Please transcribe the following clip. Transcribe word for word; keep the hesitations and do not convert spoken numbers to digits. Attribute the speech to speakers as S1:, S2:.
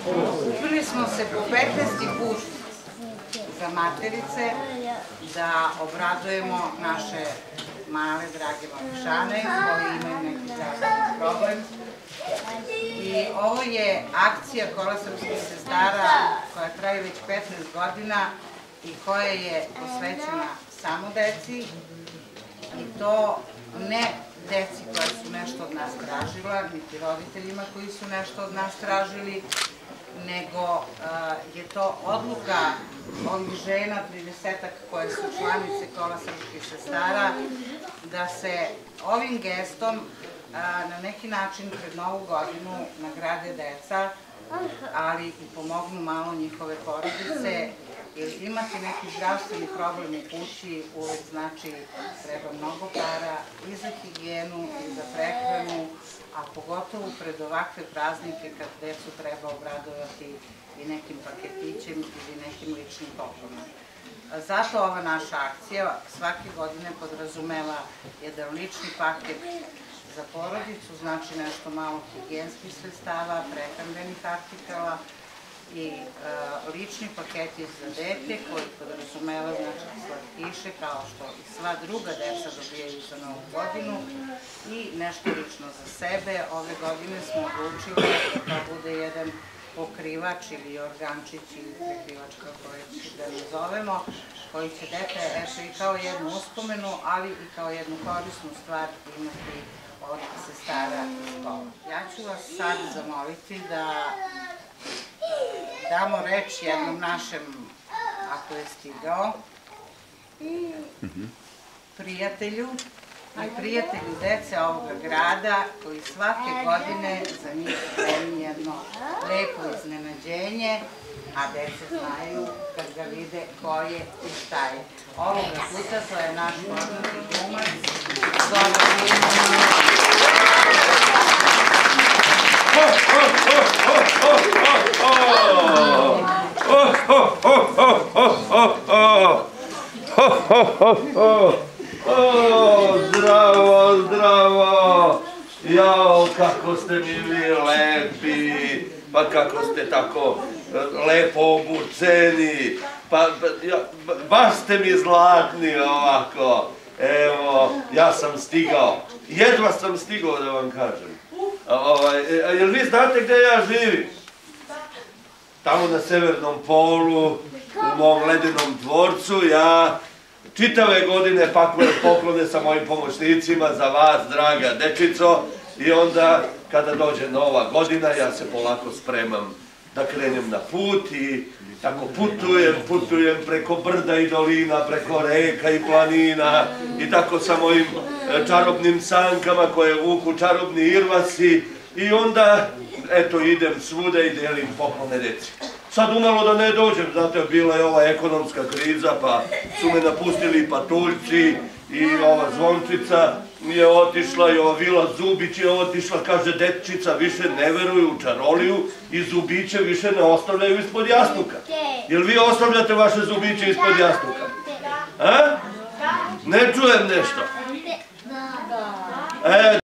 S1: Kupili smo se po petnaesti put za materice da obradujemo naše male, drage mališane koji imaju neki zdravstveni problem. I ovo je akcija Kola srpskih sestara koja traje već petnaest godina i koja je posvećena samo deci, i to ne deci koja su nešto od nas tražila, niti roditeljima koji su nešto od nas tražili, nego je to odluka ovih žena, tridesetak koje su članice Kola srpskih sestara, da se ovim gestom na neki način pred Novu godinu nagrade deca, ali i pomognu malo njihove porodice, jer imati neki zdravstveni problem u kući uvek znači treba mnogo para i za higijenu i za prehranu, a pogotovo pred ovakve praznike kad decu treba obradovati i nekim paketićem ili nekim ličnim poklonima. Zato ova naša akcija svake godine podrazumeva jedan lični paket za porodicu, znači nešto malo higijenskih sredstava, prehrambenih artikala i lični paketi za dete koji podrazumeva slatkiše kao što i sva druga deca dobijaju za Novu godinu i nešto lično za sebe. Ove godine smo odlučili da to bude jedan pokrivač ili organčić ili prekrivač kako da nazovemo, koji će dete eto i kao jednu uspomenu, ali i kao jednu korisnu stvar imati od sestara iz kola. Ja ću vas sad zamoliti da damo reč jednom našem, ako je stigao, prijatelju i prijatelju dece ovoga grada, koji svake godine za njih spremi jedno lepo iznenađenje, a dece znaju kad ga vide ko je i šta je. Ovoga puta to je naš poznati glumac Zoran Vinjanović.
S2: Zdravo, zdravo, jao, kako ste mi vi lepi, pa kako ste tako lepo obučeni, pa baš ste mi zlatni ovako, evo, ja sam stigao, jedva sam stigao da vam kažem. Jel vi znate gde ja živim? Tamo na severnom polu, u mom ledenom dvorcu, ja čitave godine pakujem poklone sa mojim pomoćnicima za vas, draga dečico, i onda kada dođe Nova godina ja se polako spremam da krenem na put i tako putujem, putujem preko brda i dolina, preko reka i planina i tako sa mojim čarobnim sankama koje vuku čarobni irvasi i onda, eto, idem svuda i delim poklone deci. Sad umalo da ne dođem, znate, bila je ova ekonomska kriza, pa su me napustili i patuljci i ova zvončica je otišla i ova Vila Zubić je otišla, kaže dečica više ne veruju u čaroliju i zubiće više ne ostavljaju ispod jastuka. Jel vi ostavljate vaše zubiće ispod jastuka? A? Ne čujem nešto. E,